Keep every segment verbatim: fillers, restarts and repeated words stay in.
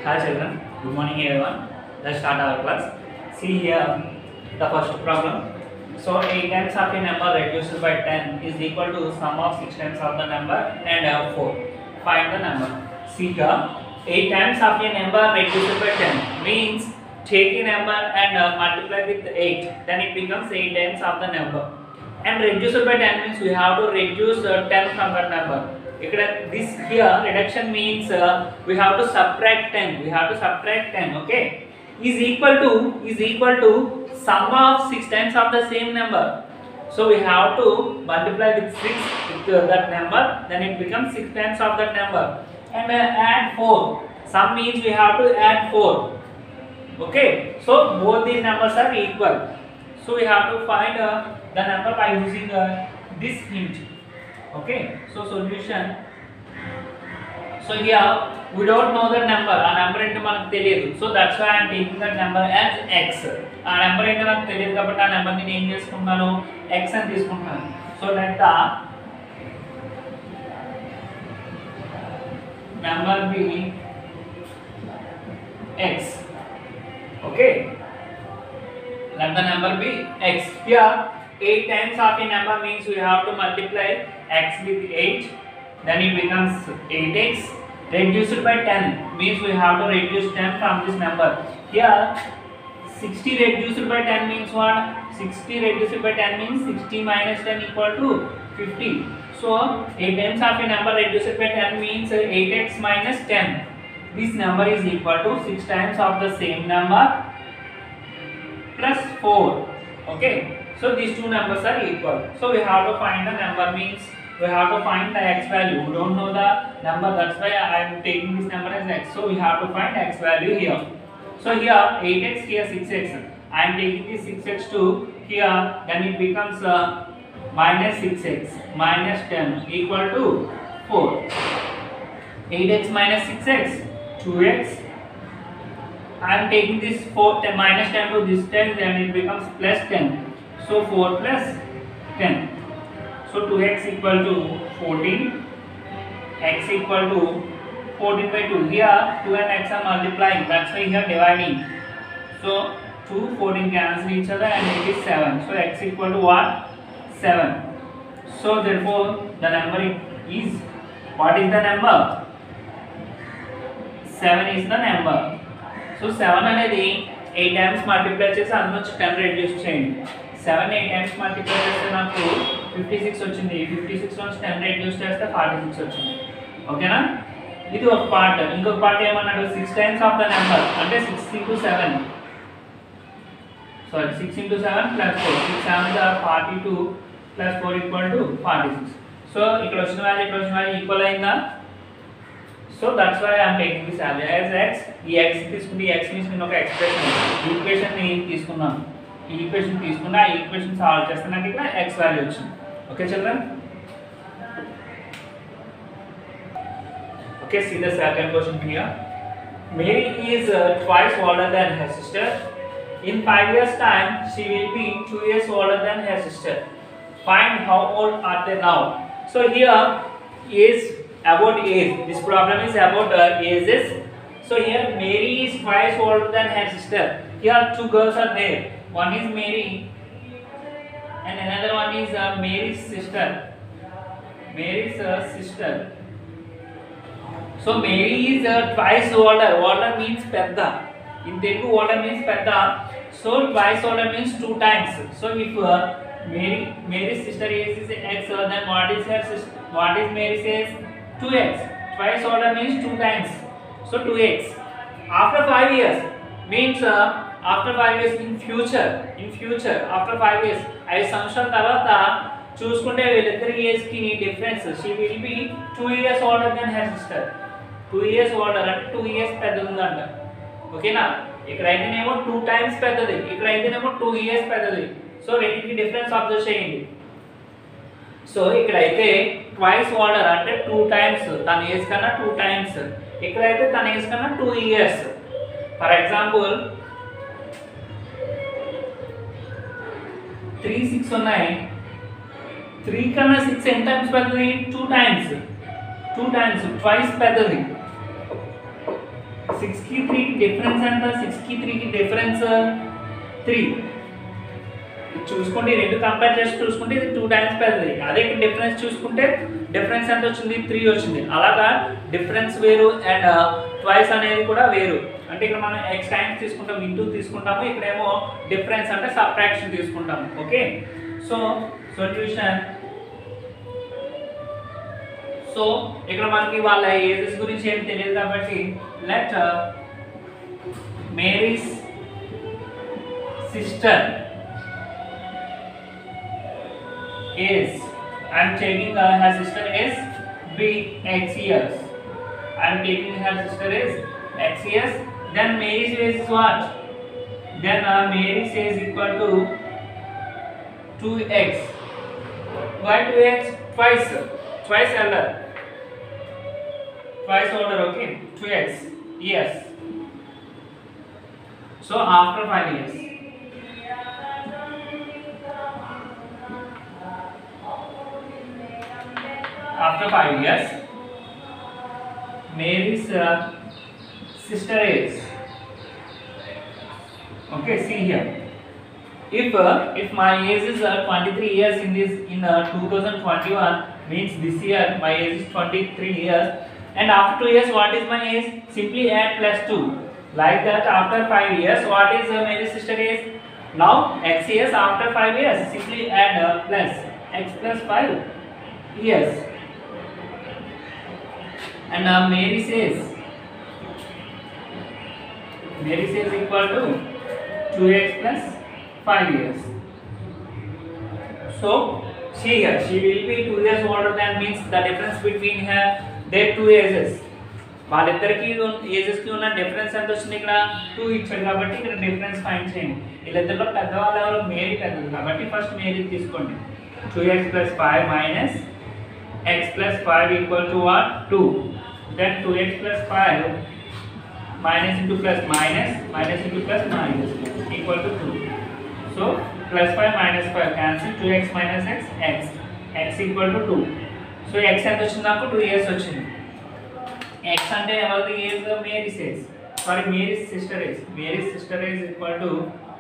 Hi children, good morning everyone. Let's start our class. See here the first problem. So eight times of a number reduced by ten is equal to sum of six times of the number and uh, four. Find the number. See here eight times of a number reduced by ten means take a number and uh, multiply with eight, then it becomes eight times of the number. And reduced by ten means we have to reduce uh, ten from that number. This here reduction means uh, we have to subtract ten. We have to subtract ten. Okay, is equal to is equal to sum of six times of the same number. So we have to multiply with six with uh, that number. Then it becomes six times of that number. And uh, add four. Sum means we have to add four. Okay, so both these numbers are equal. So we have to find uh, the number by using uh, this hint. Okay, so solution. So here we don't know the number. A number into manaku teliyadu. So that's why I am taking that number as x. A number into manaku teliyadu kabatti a number ni em chestunnanu x ani teeskuntanu. So let the number be x. Okay, let the number be x. Here eight times of a number means we have to multiply x with eight, then it becomes eight x. Reduced by ten means we have to reduce ten from this number. Here sixty reduced by ten means what? sixty reduced by ten means sixty minus ten equal to fifty. So eight times of a number reduced by ten means eight x minus ten. This number is equal to six times of the same number plus four. Okay, so these two numbers are equal. So we have to find the number means we have to find the x value. We don't know the number, that's why I am taking this number as x. So we have to find x value here. So here eight x, here six x. I am taking this six x to here, then it becomes uh, minus six x minus ten equal to four. eight x minus six x, two x. I am taking this four, ten, minus ten to this ten, then it becomes plus ten. So four plus ten. So two x equal to fourteen. X equal to fourteen by two. Here two and x are multiplying. That's why here dividing. So two, fourteen cancel each other and it is seven. So x equal to what? seven. So therefore the number is, what is the number? seven is the number. So seven అనేది eight times multiply చేసి అందులో ten reduce చేయండి. seven eight times multiply చేస్తే నాకు fifty-six వచ్చింది. fifty-six నుంచి ten reduce చేస్తే forty-six వచ్చింది. ఓకేనా? ఇది ఒక పార్ట్. ఇంకొక పార్ట్ ఏమన్నాడు? six times of the number అంటే six into seven. Sorry six into seven plus four. six sevens are forty-two plus four equal to forty-six. So ఇక్కడ వచ్చిన వాల్యూ ఇక్కడ వచ్చిన వాల్యూ ఈక్వల్ అయిందా? So that's why I am taking this value as x. ఈ x తీసుకుంటే x means నేను ఒక expression equation ని తీసుకున్నాను. ఈ ఈక్వేషన్ తీసుకున్నా ఈ ఈక్వేషన్ సాల్వ్ చేస్తే నాకు ఇక్కడ x వాల్యూ వచ్చింది. Okay children? Okay, see the second question here. Mary is uh, twice older than her sister. In five years time she will be two years older than her sister. Find how old are they now. So here is about age. This problem is about uh, ages. So here Mary is twice older than her sister. Here two girls are there. One is Mary and another one is uh, Mary's sister. Mary's uh, sister. So Mary is uh, twice older. Older means pedda. In Telugu older means pedda. So twice older means two times. So if uh, Mary Mary's sister age is x, uh, then what is her sister? What is Mary's age? two x. Twice older means two times. So two x. After five years means uh, after five years in future. In future after five years. ఐదు సంవత్సరాల తర్వాత చూసుకుంటే వీళ్ళిద్దరి age కి difference. She will be two years older than her sister. two years older అంటే two years పెద్దది ఉందంట. ఓకేనా? ఇక్కడ అయితేనేమో two times పెద్దది, ఇక్కడ అయితేనేమో two years పెద్దది. సో రెండింటికి డిఫరెన్స్ అబ్జర్వ్ చేయండి. సో ఇక్కడైతే ట్వైస్ ఓల్డర్ అంటే టూ టైమ్స్ తన ఏజ్ కన్నా టూ టైమ్స్. ఇక్కడైతే తన ఏజ్ కన్నా two years. For example three six ఉన్నాయి. త్రీ కన్నా సిక్స్ ఎన్ టైమ్స్ పెద్దది? Two times. Two times twice పెద్దది. సిక్స్ కి త్రీ కి డిఫరెన్స్ ఎంత? సిక్స్ కి త్రీ కి డిఫరెన్స్ త్రీ. చూసుకుంటే రెండు కంపేర్ చేసి చూసుకుంటే ఇది టూ టైమ్స్ పెద్దది. అదే ఇక్కడ డిఫరెన్స్ చూసుకుంటే డిఫరెన్స్ ఎంత వచ్చింది? త్రీ వచ్చింది. అలాగా డిఫరెన్స్ వేరు అండ్ ట్వైస్ అనేది కూడా వేరు. అంటే ఇక్కడ మనం ఎక్స్ టైమ్స్ తీసుకుంటాం, ఇంటూ తీసుకుంటాము, ఇక్కడేమో డిఫరెన్స్ అంటే సబ్ట్రాక్షన్ తీసుకుంటాము. Okay, so solution. సో ఇక్కడ మనకి వాళ్ళ ఏజెస్ గురించి ఏం తెలియదు కాబట్టి let Mary's sister is, I am taking uh, her sister is be x years. I am taking her sister is x years. Then Mary's age is what? Then uh, Mary's age is equal to two x. Why two x? Twice, twice elder, twice older. Okay, two x. Yes. So after five years. After five years, Mary's uh, sister is. Okay, see here. If uh, if my age is uh, twenty-three years in this in uh, two thousand twenty-one, means this year my age is twenty-three years, and after two years what is my age? Simply add plus two. Like that, after five years, what is uh, Mary's sister age? Now x years after five years, simply add uh, plus x plus five years. And now Mary says, Mary says equal to two x plus five years. So she here, she will be two years older than, means the difference between her their two ages. వాళ్ళిద్దరికి ages కి ఉన్న difference ఎంత వచ్చింది? ఇక్కడ two ఇచ్చాడు కాబట్టి ఇక్కడ difference find చేయండి. వీళ్ళిద్దరిలో పెద్దవాళ్ళు ఎవరు? మేరీ పెద్దది కాబట్టి ఫస్ట్ మేరీ తీసుకోండి. Two x plus five minus x plus five equal to what? two. Then two x plus five minus into plus minus minus into plus minus equal to two. So plus five minus five cancel. two x minus x x x equal to two. So x ఎంత వచ్చింది? నాకు two years వచ్చింది. x అంటే ఎవరిది age? Mary's age, sorry Mary sister age. Mary sister age equal to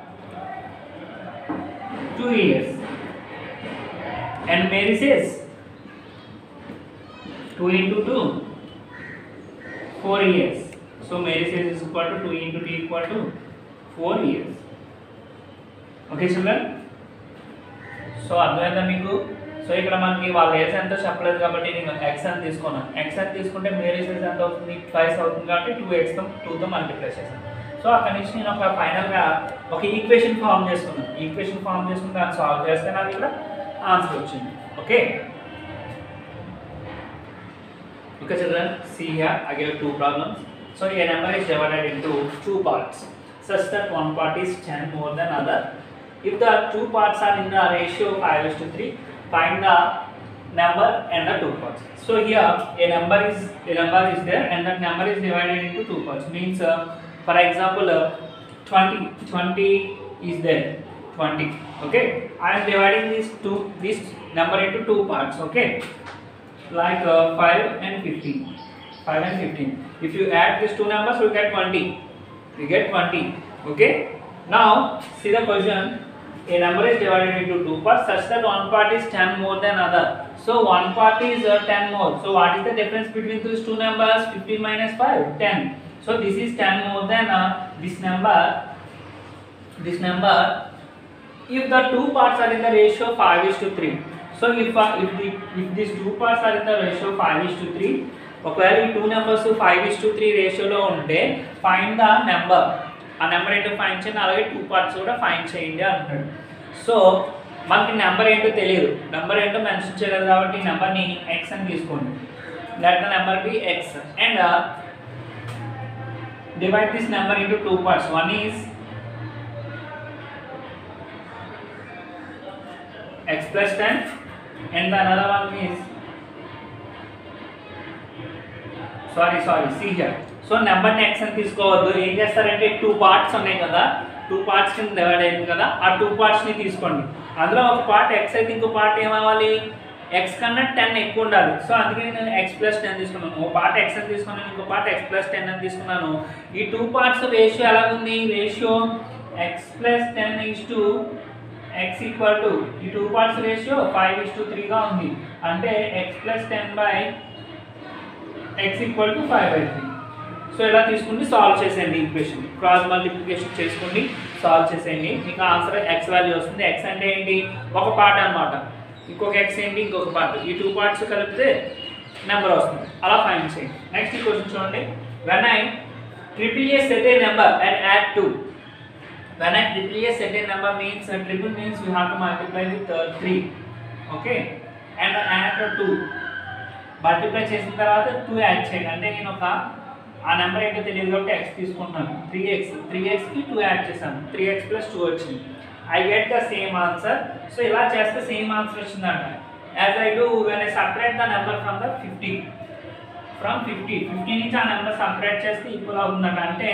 two years. And Mary says two into two, four years. So Mary says is equal to two into two equal to four years. Okay children, so అర్థమైందా మీకు? So ఇక్కడ మనకి వాళ్ళ age ఎంతో చెప్పలేదు కాబట్టి నేను x అని తీసుకున్నాను. x అని తీసుకుంటే మేరీ ఏజ్ ఎంత అవుతుంది? ట్వైస్ అవుతుంది కాబట్టి టూ ఎక్స్ తో టూ తో మల్టిప్లై చేశాను. సో అక్కడి నుంచి నేను ఒక ఫైనల్గా ఒక ఈక్వేషన్ ఫామ్ చేసుకున్నాను. ఈక్వేషన్ ఫామ్ చేసుకుని దాన్ని సాల్వ్ చేస్తే నాకు ఇక్కడ ఆన్సర్ వచ్చింది. Okay, okay children, see here I gave two problems. So a number is divided into two parts such that one part is ten more than other. If the two parts are in the ratio five is to three, find the number and the two parts. So here a number is a number is there and that number is divided into two parts. Means uh, for example uh, twenty twenty is there, twenty. Okay, I am dividing this two this number into two parts. Okay, like uh, five and fifteen. five and fifteen. If you add these two numbers, you get twenty. You get twenty. Okay. Now see the question. A number is divided into two parts such that one part is ten more than other. So one part is uh, ten more. So what is the difference between these two numbers? fifteen minus five, ten. So this is ten more than uh, this number. This number. If the two parts are in the ratio five is to three. So if uh, if the if these two parts are in the ratio five is to three, ఒకవేళ ఈ two numbers five is to three రేషియోలో ఉంటే find the number. ఆ number ఏంటో find చేయండి, అలాగే two parts కూడా find చేయండి అంటాడు. సో మనకి నెంబర్ ఏంటో తెలియదు, నెంబర్ ఏంటో మెన్షన్ చేయలేదు కాబట్టి ఈ నెంబర్ని ఎక్స్ అని తీసుకోండి. Let the number be x and divide this number into two parts. One is x plus ten and the another one is sorry sorry see here. So number ని x అని తీసుకోవద్దు. ఏం చేస్తారంటే టూ పార్ట్స్ ఉన్నాయి కదా, two parts కింద divide అయింది కదా, ఆ టూ పార్ట్స్ ని తీసుకోండి. అందులో ఒక పార్ట్ x అయితే ఇంకో పార్ట్ ఏమవ్వాలి? ఎక్స్ కన్నా టెన్ ఎక్కువ ఉండాలి. సో అందుకే నేను ఎక్స్ ప్లస్ టెన్ తీసుకున్నాను. ఒక పార్ట్ ఎక్స్ అని తీసుకున్నాను, ఇంకో పార్ట్ ఎక్స్ ప్లస్ టెన్ అని తీసుకున్నాను. ఈ టూ పార్ట్స్ రేషియో ఎలాగుంది? Ratio x plus ten is to x equal to ఈ two parts ratio five is to త్రీగా ఉంది. అంటే x plus ten by x equal to five by three. So ఇలా తీసుకుని సాల్వ్ చేసేయండి ఈక్వేషన్. క్రాస్ మల్టిప్లికేషన్ చేసుకోండి, solve చేసేయండి. మీకు ఆన్సర్ ఎక్స్ వాల్యూ వస్తుంది. ఎక్స్ అంటే ఏంటి? ఒక పార్ట్ అనమాట. ఇంకొక ఎక్స్ ఏంటి? ఇంకొక పార్ట్. ఈ టూ పార్ట్స్ కలిపితే నెంబర్ వస్తుంది. అలా ఫైండ్ చేయండి. నెక్స్ట్ ఈ క్వశ్చన్ చూడండి. When I triple a set a number and add two. When I triple a set a number means uh, triple means you have to multiply with uh, three, okay, and add two. Multiply చేసిన తర్వాత two add చేయండి. అంటే నేను ఒక ఆ number ఏంటో తెలియదు కాబట్టి x తీసుకుంటున్నాను. త్రీ ఎక్స్ త్రీ ఎక్స్ కి టూ యాడ్ చేశాను. త్రీ ఎక్స్ ప్లస్ టూ వచ్చింది. I get the same answer. So ఇలా చేస్తే సేమ్ ఆన్సర్ వచ్చిందంట. As I do when I separate the number from the fifty. From fifty, fifty నుంచి ఆ number separate చేస్తే equal అవుతుందంట. అంటే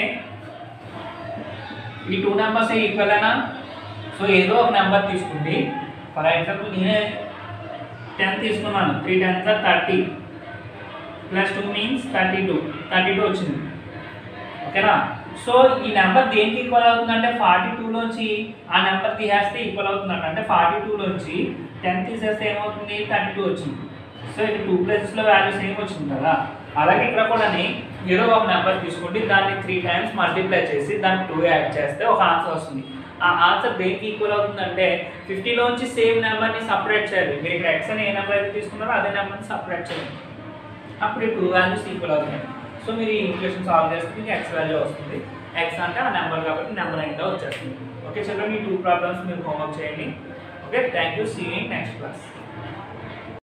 ఈ టూ నెంబర్స్ ఈక్వల్ అయినా సో ఏదో ఒక నెంబర్ తీసుకోండి. ఫర్ ఎగ్జాంపుల్ నేనే టెన్ తీసుకున్నాను. Three ten thirty plus two means thirty two thirty two వచ్చింది. ఓకేనా? సో ఈ నెంబర్ దేనికి ఈక్వల్ అవుతుందంటే ఫార్టీ టూలోంచి ఆ నెంబర్ తీసేస్తే ఈక్వల్ అవుతుందంట. అంటే ఫార్టీ టూలోంచి టెన్ తీసేస్తే ఏమవుతుంది? థర్టీ టూ వచ్చింది. సో ఇక్కడ టూ ప్లేసెస్లో వాల్యూ సేమ్ వచ్చింది కదా. అలాగే ఇక్కడ కూడా ఏదో ఒక నెంబర్ తీసుకోండి, దాన్ని త్రీ టైమ్స్ మల్టిప్లై చేసి దాన్ని టూ యాడ్ చేస్తే ఒక ఆన్సర్ వస్తుంది. ఆ ఆన్సర్ దేనికి ఈక్వల్ అవుతుందంటే ఫిఫ్టీలోంచి సేమ్ నెంబర్ని సపరేట్ చేయాలి. మీరు ఇక్కడ ఎక్స్ అని ఏ నెంబర్ అయితే తీసుకున్నారో అదే నెంబర్ని సపరేట్ చేయాలి. అప్పుడు ఈ టూ వాల్యూస్ ఈక్వల్ అవుతాయి. సో మీరు ఈ ఈక్వేషన్ సాల్వ్ చేస్తే మీకు ఎక్స్ వాల్యూ వస్తుంది. ఎక్స్ అంటే ఆ నెంబర్ కాబట్టి నెంబర్ అయితే వచ్చేస్తుంది. ఓకే, చలో ఈ టూ ప్రాబ్లమ్స్ మీరు హోంవర్క్ చేయండి. Okay, thank you. See you in next class.